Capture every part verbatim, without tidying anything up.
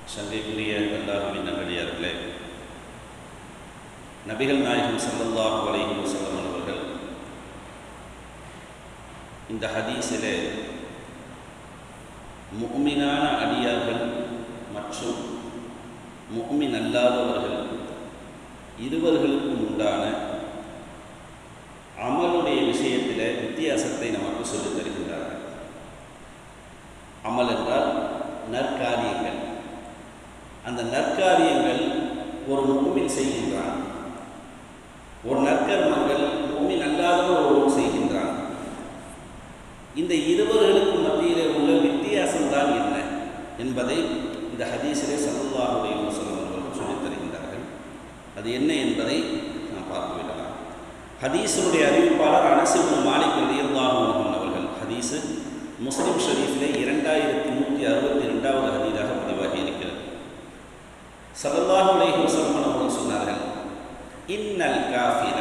சங்கைக்குரிய அல்லாஹ்வின் நல்லடியார்களே, நபிகள் நாயகம் ஸல்லல்லாஹு அலைஹி வஸல்லம் அவர்கள் இந்த ஹதீஸிலே முஃமினான அடியார்கள் மற்றும் முஃமின் அல்லாதவர்கள் இருவர்களுக்கும் உண்டான அமலுடைய விஷயத்தில் வித்தியாசத்தை நமக்கு சொல்லித் தருகின்றார்கள். அமல் என்றால் நற்காரியங்கள். அந்த நற்காரியங்கள் ஒரு முஃமின் செய்கின்றான், ஒரு நற்கர்மங்கள் முஃமின் அல்லாதவர் ஒருவர் செய்கின்றான். இந்த இருவர்களுக்கு மத்தியிலே உள்ள வித்தியாசம்தான் என்ன என்பதை இந்த ஹதீஸிலே ஸல்லல்லாஹு அலைஹி வஸல்லம் அவர்கள் சொல்லித் தருகின்றார்கள். அது என்ன என்பதை நாம் பார்த்து விடலாம். ஹதீஸுடைய அறிவிப்பாளர் அனஸ் இப்னு மாலிக் ரலியல்லாஹு அன்ஹு அவர்கள். ஹதீஸு முஸ்லிம் ஷரீஃபிலே இரண்டாயிரத்தி நூற்றி அறுபத்தி ரெண்டாவது ஹதீஸாக பதிவாகி இருக்கிறது. ஸல்லல்லாஹு அலைஹி வஸல்லம் அவர்கள் சொன்னார்கள், இன்னல் காஃபிர,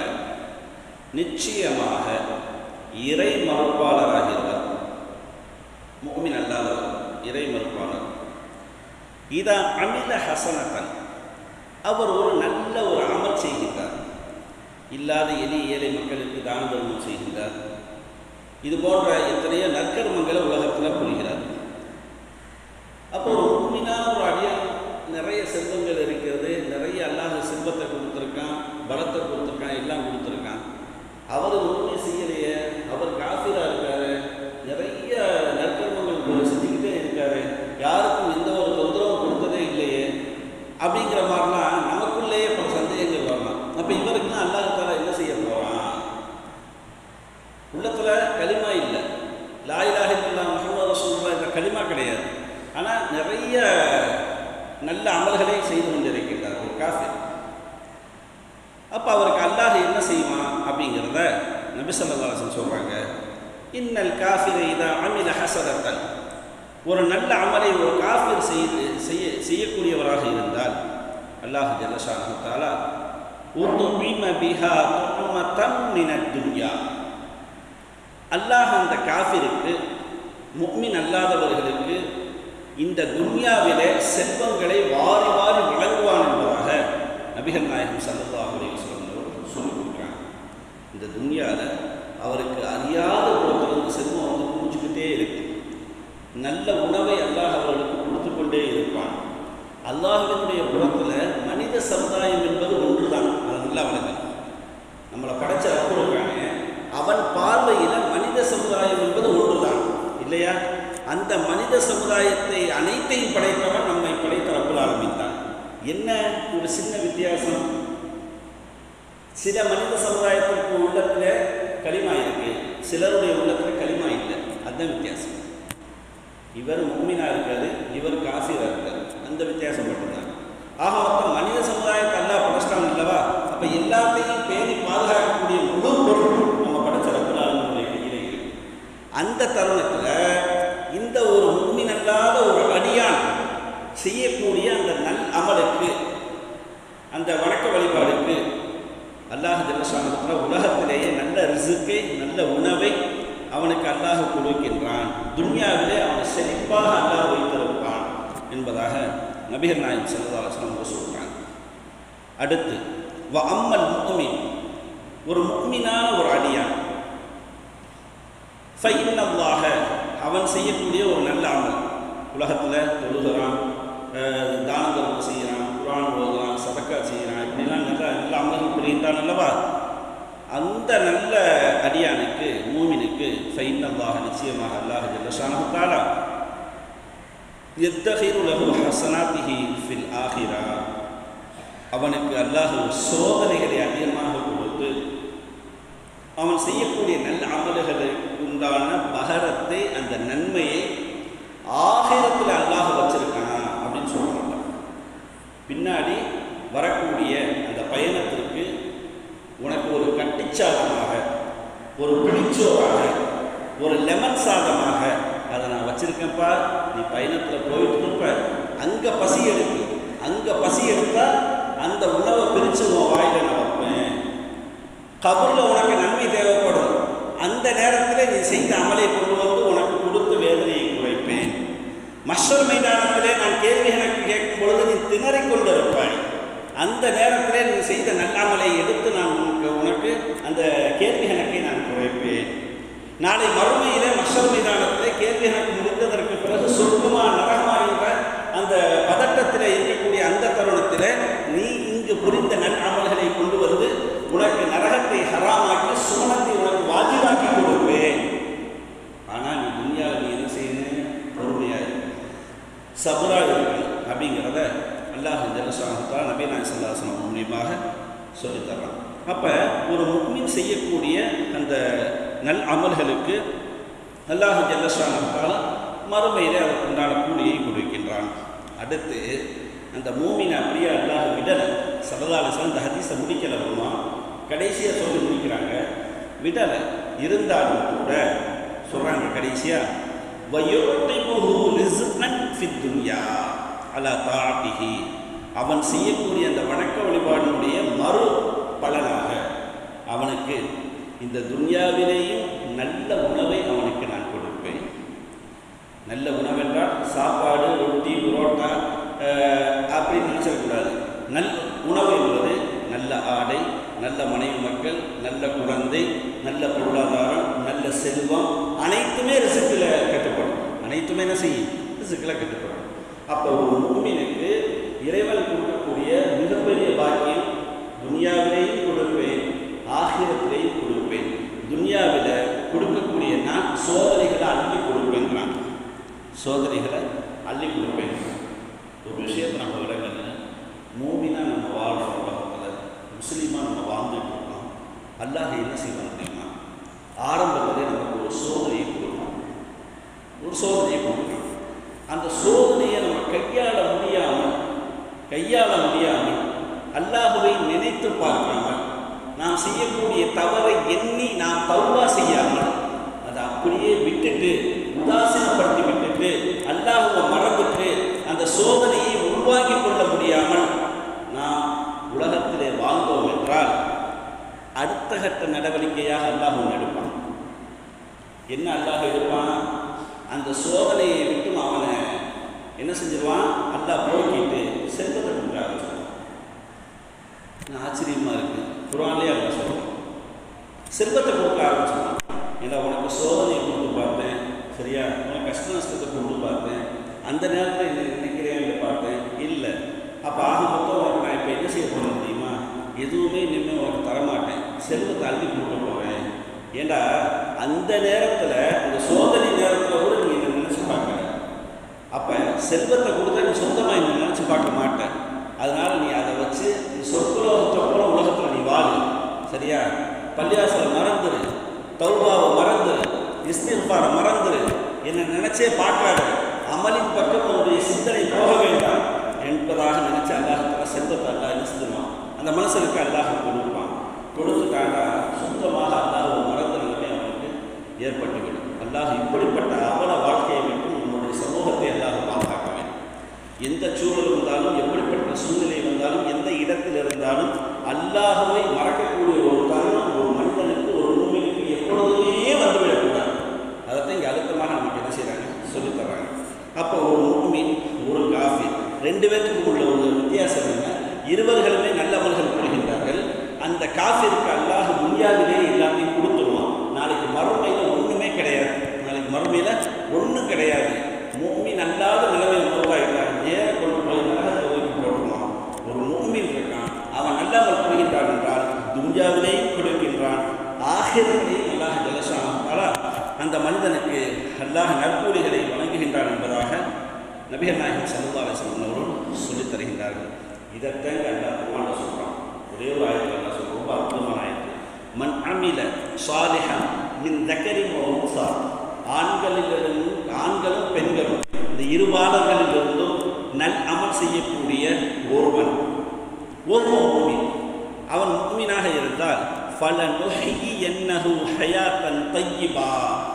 நிச்சயமாக இறை மறுப்பாளராகிறார், முஃமின் அல்லாதவர் இறை மறுப்பாளர். இதா அமில ஹசனத்தன், அவர் ஒரு நல்ல ஒரு அமல் செய்கின்றார், இல்லாத எளிய ஏழை மக்களுக்கு தான தர்மம் செய்கின்றார், இது போன்ற எத்தனையோ நற்கர்மங்களை உலகத்தில் புரிகிறார். அப்போ ஒரு முஃமினான ஒரு அடியான், நிறைய செல்வங்கள் இருக்கிறது, நிறைய அல்லாஹ் செல்வத்தை கொடுத்துருக்கான், பலத்தை கொடுத்துருக்கான், எல்லாம் கொடுத்துருக்கான். அவர் ஒன்றுமே செய்யலையே, அவர் காஃபிராக இருக்காரு, நிறைய நற்கர்மங்கள் செஞ்சுக்கிட்டே இருக்காரு, யாருக்கும் எந்த ஒரு தொந்தரவும் கொடுத்ததே இல்லையே அப்படிங்கிற மாதிரிலாம் நமக்குள்ளேயே பல சந்தேகங்கள் வரலாம். அப்போ இவருக்குலாம் அல்லாஹ் தஆலா என்ன செய்ய போகிறான்? உள்ளத்தில் களிமா இல்லை, லா இலாஹ இல்லல்லாஹ் முஹம்மது ரசூலுல்லாஹ் என்ற களிமா கிடையாது. ஆனால் நிறைய நல்ல அமல்களை செய்து கொண்டிருக்கின்றார் ஒரு காஃபிர். அப்போ அவருக்கு அல்லாஹ் என்ன செய்வான் அப்படிங்கிறத நபி ஸல்லல்லாஹு அலைஹி வஸல்லம் சொல்கிறாங்க. இன்னல் காஃபிர இதா அமில ஹஸனத்தன், ஒரு நல்ல அமலை ஒரு காஃபிர் செய்து செய்ய செய்யக்கூடியவராக இருந்தால் அல்லாஹ் ஜல்ல ஷானஹு தஆலா உதுமிம பிஹா துஅமதன் மினத் துன்யா, அல்லாஹ் அந்த காஃபிருக்கு, முஃமின் அல்லாதவர்களுக்கு இந்த துன்யாவிலே செல்வங்களை வாரி வாரி வழங்குவான் என்பதாக நபிகள் நாயகம் ஸல்லல்லாஹு அலைஹி வஸல்லம் அவர்கள் சொல்லிக் கொடுக்குறாங்க. இந்த துன்யாவில் அவருக்கு அறியாத புறத்திலிருந்து செல்வம் வந்து குடிச்சுக்கிட்டே இருக்கு. நல்ல உணவை அல்லாஹ் அவர்களுக்கு கொடுத்து கொண்டே இருப்பான். அல்லாஹ்வினுடைய புறத்தில் மனித சமுதாயம் என்பது ஒன்று தான். அதை நல்லா வழங்கணும். நம்மளை படைச்ச அப்புறக்கான அவன் பார்வையில் மனித சமுதாயம் என்பது ஒன்று தான் இல்லையா? அந்த மனித சமுதாயத்தை அனைத்தையும் படைத்தவன் நம்மை படைத்த ரப்புல் ஆலமீன் தான். என்ன ஒரு சின்ன வித்தியாசம், சில மனித சமுதாயத்திற்கு உள்ளத்தில் களிமா இருக்கு, சிலருடைய உள்ளத்தில் களிமா இல்லை. அதுதான் வித்தியாசம். இவர் முஃமினா இருக்காரு, இவர் காஃபிரா இருக்காரு, அந்த வித்தியாசம் மட்டும்தான். ஆக மொத்தம் மனித சமுதாயத்தை அல்லாஹ் படைச்சிட்டான் அல்லவா? அப்போ எல்லாத்தையும் பேணி பாதுகாக்கக்கூடிய முழு பொருளும் நம்ம படைச்ச ரப்புல் ஆலமீனுடைய கையிலே இருக்கு. அந்த தருணத்தில் இந்த ஒரு முஃமின் அல்லாத ஒரு அடியான் செய்யக்கூடிய அந்த நல் அமலுக்கு, அந்த வணக்க வழிபாடுக்கு அல்லாஹ் ஜல்ல ஷானஹு தஆலா உலகத்திலேயே நல்ல ரிஸ்கை, நல்ல உணவை அவனுக்கு அல்லாஹ் கொடுக்கின்றான். துன்யாவிலே அவனை செழிப்பாக அல்லாஹ் வைத்திருப்பான் என்பதாக நபிகள் நாயகம் ஸல்லல்லாஹு அலைஹி வஸல்லம் சொல்கிறாங்க. அடுத்து வ அம்மல் முஃமின், ஒரு முஃமினான ஒரு அடியான், ஃபைன்னல்லாஹ, அவன் செய்யக்கூடிய ஒரு நல்ல அமல், உலகத்தில் தொழுகிறான், தான தர்மம் செய்கிறான், குர்ஆன் ஓதுறான், சதக்கா செய்கிறான், இப்படிலாம் நல்ல நல்ல அமல்கள் புரிகின்றான் அல்லவா? அந்த நல்ல அடியானுக்கு, மூமினுக்கு, ஃபைன்னல்லாஹ, நிச்சயமாக அல்லாஹ் ஜல்ல ஷானஹு தஆலா யத்தகிரு லஹு ஹஸனாத்திஹி ஃபில் ஆஹிரா, அவனுக்கு அல்லாஹ் சோதனைகளை அதிகமாக கொடுத்து அவன் செய்யக்கூடிய நல்ல அமல்களுக்கு உண்டான பகரத்தை, அந்த நன்மையை ஆகிரத்தில் அல்லாஹ் வச்சிருக்கான் அப்படின்னு சொல்கிறாங்க. பின்னாடி வரக்கூடிய அந்த பயணத்திற்கு உனக்கு ஒரு கட்டிச்சாதமாக, ஒரு பிடிச்சோராக, ஒரு லெமன் சாதமாக அதை நான் வச்சிருக்கேன்ப்பா. நீ பயணத்தில் போயிட்டு இருப்ப, அங்கே பசி எடுக்கு, அங்கே பசி எடுத்தால் அந்த உணவை பிரித்து உன் வாயில நான் வைப்பேன். கபூரில் உனக்கு நன்மை தேவைப்படும், அந்த நேரத்தில் நீ செய்த அமலை கொண்டு வந்து உனக்கு கொடுத்து வேதனையை குறைப்பேன். மஹ்ஷர் மைதானத்திலே நான் கேள்வி எனக்கு கேட்கும் பொழுது நீ திணறிக் கொண்டிருப்பாய். அந்த நேரத்திலே நீ செய்த நல்லாமலை எடுத்து நான் உனக்கு உனக்கு அந்த கேள்வி கணக்கை நான் குறைப்பேன். நாளை மறுமையிலே மஹ்ஷர் மைதானத்திலே கேள்வி கணக்கு முடிந்ததற்கு பிறகு சொர்க்கமா நரகமா என்ற அந்த பதட்டத்தில் இருக்கக்கூடிய அந்த தருணத்தில் நீ இங்கு புரிந்த நல் அமல்களை கொண்டு வந்து உனக்கு நரகத்தை ஹராமாக்கி சுவனத்தை உனக்கு வாஜிபாக்கி கொடுப்பேன். ஆனால் நீ துன்யாவில் நீ என்ன செய்யணும்? பொறுமையாக சபுராக இருக்கணும் அப்படிங்கிறத அல்லாஹ் ஜல்லஷானஹு நபி நாயகம் ஸல்லல்லாஹு அலைஹி வஸல்லம் மூலமாக சொல்லித்தர்றான். அப்போ ஒரு முஃமின் செய்யக்கூடிய அந்த நல் அமல்களுக்கு அல்லாஹ் ஜல்லஷானஹு மறுமையிலே அதற்கு உண்டான கூலியை கொடுக்கின்றான். அடுத்து அந்த மூமினை அப்படியே அல்லாஹ் விடலை. ஸல்லல்லாஹு அலைஹி வஸல்லம் இந்த ஹதீஸை முடிக்கலை, வருமா கடைசியாக சொல்லி முடிக்கிறாங்க. விடலை இருந்தாலும் கூட சொல்கிறாங்க கடைசியாக அவன் செய்யக்கூடிய அந்த வணக்க வழிபாடினுடைய மறு பலனாக அவனுக்கு இந்த துன்யாவிலேயும் நல்ல உணவை அவனுக்கு நான் கொடுப்பேன். நல்ல உணவென்றால் சாப்பாடு, ரொட்டி, புரோட்டா அப்படின்னு நினச்சிடக்கூடாது. நல் உணவு என்பது நல்ல ஆடை, நல்ல மனைவி மக்கள், நல்ல குழந்தை, நல்ல பொருளாதாரம், நல்ல செல்வம், அனைத்துமே ரிசுக்கில் கட்டுப்படும். அனைத்துமே என்ன செய்யும்? ரிசுக்கில் கட்டுப்படும். அப்போ ஒரு மூமினுக்கு இறைவன் கொடுக்கக்கூடிய மிகப்பெரிய பாக்கியம் துன்யாவிலேயும் கொடுப்பேன், ஆகிரத்திலேயும் கொடுப்பேன். துன்யாவில் கொடுக்கக்கூடிய நான் சோதனைகளை அள்ளி கொடுப்பேங்கிறான். சோதனைகளை அள்ளி கொடுப்பேன். ஒரு விஷயத்தை நம்ம விடங்கள்ல மூமினா நம்ம வாழ்கிற உலகத்தில் முஸ்லீமாக நம்ம வாழ்ந்துட்டு இருக்கோம். அல்லாஹ் என்ன செய்வான் அப்படின்னா ஆரம்பத்திலே நமக்கு ஒரு சோதனையை கொடுப்பான். ஒரு சோதனையை கொடுப்பான். அந்த சோதனையை நம்ம கையாள முடியாமல் கையாள முடியாமல் அல்லாஹ்வை நினைத்து பார்க்காமல் நாம் செய்யக்கூடிய தவறை எண்ணி நாம் தௌபா செய்யாமல் அதை அப்படியே விட்டுட்டு உதாசீனப்படுத்தி விட்டுட்டு அல்லாஹ்வை மறந்துட்டு அந்த சோதனையை உருவாக்கி கொள்ள முடியாமல் நாம் உலகத்திலே வாழ்ந்தோம் என்றால் அடுத்த கட்ட நடவடிக்கையாக அல்லாஹ் ஒன்று எடுப்பான். என்ன அல்லாஹ் எடுப்பான்? அந்த சோதனையை விட்டு அவனை என்ன செஞ்சிருவான்? அல்லாஹ் போக்கிட்டு செல்வத்தை கொடுக்க ஆரம்பிச்சிருவான். ஆச்சரியமாக இருக்குது. குர்ஆன்லயே அல்லாஹ் சொல்றான், செல்வத்தை கொடுக்க ஆரம்பிச்சிருவான். ஏன்னா உனக்கு சோதனையை கொடுத்து பார்த்தேன், சரியா? உனக்கு கஷ்ட நஷ்டத்தை கொண்டு பார்த்தேன், அந்த நேரத்தில் என்ன நினைக்கிறேன் பார்த்தேன், இல்லை. அப்போ ஆக மொத்தம் உனக்கு நான் இப்போ என்ன செய்ய போகிறேன் தெரியுமா? எதுவுமே இனிமேல் உனக்கு தரமாட்டேன், செல்வத்தை அள்ளி கொடுக்க போகிறேன். ஏண்டா அந்த நேரத்தில் அந்த சோதனை நேரத்தில் கூட நீ என்னை நினச்சி பார்க்கல. அப்போ செல்வத்தை கொடுத்தா நீ சொந்தமாக என்னை நினச்சி பார்க்க மாட்டேன். அதனால் நீ அதை வச்சு நீ சொற்குலோகத்தை போல உலகத்தில் நீ வாழு, சரியா? பள்ளியாசலை மறந்துடு, தௌபாவை மறந்துடு, இஸ்திக்ஃபாரை மறந்துடு, என்னை நினச்சே பார்க்காத, அமலின் பக்கம் உன்னுடைய சிந்தனை போக வேண்டாம் என்பதாக நினச்சி அல்லாஹ் செல்வத்தை அல்லாஹ் என்ன செஞ்சுருவான்? அந்த மனுஷனுக்கு அல்லாஹ் கொடுப்பான். கொடுத்துட்டாங்க சுத்தமாக அல்லாஹ் மறந்த நிலைமை அவனுக்கு ஏற்பட்டுவிடும். அல்லாஹ் இப்படிப்பட்ட அவல வாழ்க்கையை விட்டு நம்முடைய சமூகத்தை அல்லாஹ் பாதுகாக்க வேண்டும். எந்த சூழல் இருந்தாலும், எப்படிப்பட்ட சூழ்நிலை வந்தாலும், எந்த இடத்தில் இருந்தாலும் அல்லாஹ்வை மறக்கக்கூடிய ஒரு தருணம் ஒரு மனிதனுக்கு, ஒரு மூமினுக்கு எப்பொழுதுமே வந்துவிடக்கூடாது. அதைத்தான் இங்கே அழுத்தமாக நமக்கு என்ன செய்கிறாங்க? சொல்லித்தர்றாங்க. அப்போ ஒரு மூமின், ஒரு காஃபிர், ரெண்டு பேருக்கும் உள்ள ஒரு வித்தியாசம் என்ன? இருவர்களுமே நல்லவர்கள் புரிகின்றார்கள். அந்த காஃபிருக்கு அல்லாஹ் துன்யாவிலே எல்லாத்தையும் கொடுத்துருவான். நாளைக்கு மறுமையில் ஒன்றுமே கிடையாது. நாளைக்கு மறுமையில் ஒன்றும் கிடையாது. மூமின் அல்லாத நிலைமையில் உருவாகிட்டான், நேர கொண்டு போய் நரகத்தை ஒதுக்கி போட்டுருவான். ஒரு மூமின் இருக்கான், அவன் நல்லவன் புரிகின்றான் என்றால் துன்யாவிலேயும் கொடுக்கின்றான், ஆகிரத்திலேயும் அல்லாஹ் ஜல்லஷானஹு அந்த மனிதனுக்கு அல்லாஹ் நற்கூலிகளை வழங்குகின்றான் என்பதாக நபிகள் நாயகம் ஸல்லல்லாஹு அலைஹி வஸல்லம் அவர்கள் சொல்லித் தருகின்றார்கள். இதைத்தான் அல்லாஹ் குர்ஆன்ல சொல்கிறான். ஒரே ஒரு ஆயத்தில் அல்லாஹ் சொல்கிறான், ரொம்ப அற்புதமான ஆயத்து. மன் அமில ஸாலிஹன் மின் தக்கரின் வ உன்ஸா, ஆண்களிலிருந்து ஆண்களும் பெண்களும் இந்த இருபாலர்களிலிருந்தும் நல் அமல் செய்யக்கூடிய ஒருவன், ஒரு முஃமின், அவன் முஃமினாக இருந்தால் ஃபலனுஹ்யியன்னஹு ஹயாத்தன் தய்யிபா,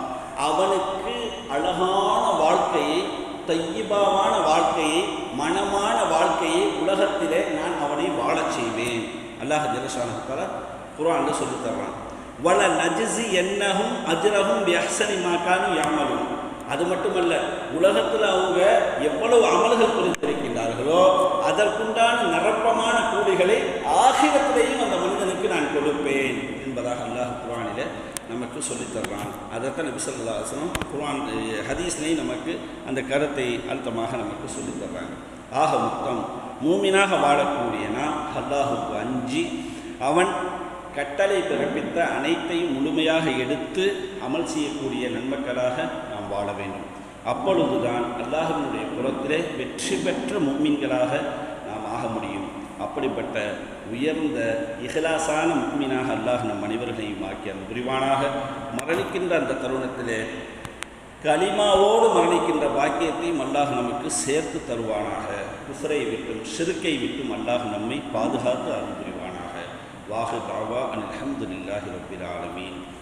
அவனுக்கு அழகான வாழ்க்கையை, தையிபாவான வாழ்க்கையை, மனமான வாழ்க்கையை உலகத்திலே நான் அவனை வாழச் செய்வேன். அல்லாஹ் ஜல்லஷானஹு தஆலா குர்ஆனில் சொல்லித் தர்றான். வல நஜ்ஸி என்னஹும் அஜ்ரஹும் பிஅஹ்ஸனி மா கானூ யஅமலூன், அது மட்டுமல்ல, உலகத்தில் அவங்க எவ்வளவு அமல்கள் புரிந்திருக்கின்றார்களோ அதற்குண்டான நிரப்பமான கூலிகளை ஆகிரத்திலேயும் அந்த மனிதனுக்கு நான் கொடுப்பேன் என்பதாக அல்லாஹ் குர்ஆனிலே நமக்கு சொல்லித்தர்றான். அதைத்தான் நபி ஸல்லல்லாஹு அலைஹி வஸல்லம் குர்ஆன் ஹதீஸ்னை நமக்கு அந்த கருத்தை அழுத்தமாக நமக்கு சொல்லித்தர்றாங்க. ஆக மொத்தம் மூமினாக வாழக்கூடிய நாம் அல்லாஹுக்கு அஞ்சி அவன் கட்டளை பிறப்பித்த அனைத்தையும் முழுமையாக எடுத்து அமல் செய்யக்கூடிய நன்மக்களாக நாம் வாழ வேண்டும். அப்பொழுதுதான் அல்லாஹ்வினுடைய புறத்திலே வெற்றி பெற்ற முஃமின்களாக நாம் ஆக முடியும். அப்படிப்பட்ட உயர்ந்த இஹ்லாஸான முஃமினாக அல்லாஹ் நம் அனைவர்களையும் ஆக்கி அந்த புரிவானாக. மரணிக்கின்ற அந்த தருணத்திலே கலிமாவோடு மரணிக்கின்ற பாக்கியத்தையும் அல்லாஹ் நமக்கு சேர்த்து தருவானாக. குஃப்ரை விட்டும் ஷிர்க்கை விட்டும் அல்லாஹ் நம்மை பாதுகாத்து அருள் புரிவானாக. வாஹு தாவா அல்ஹம்துலில்லாஹி ரப்பில் ஆலமீன்.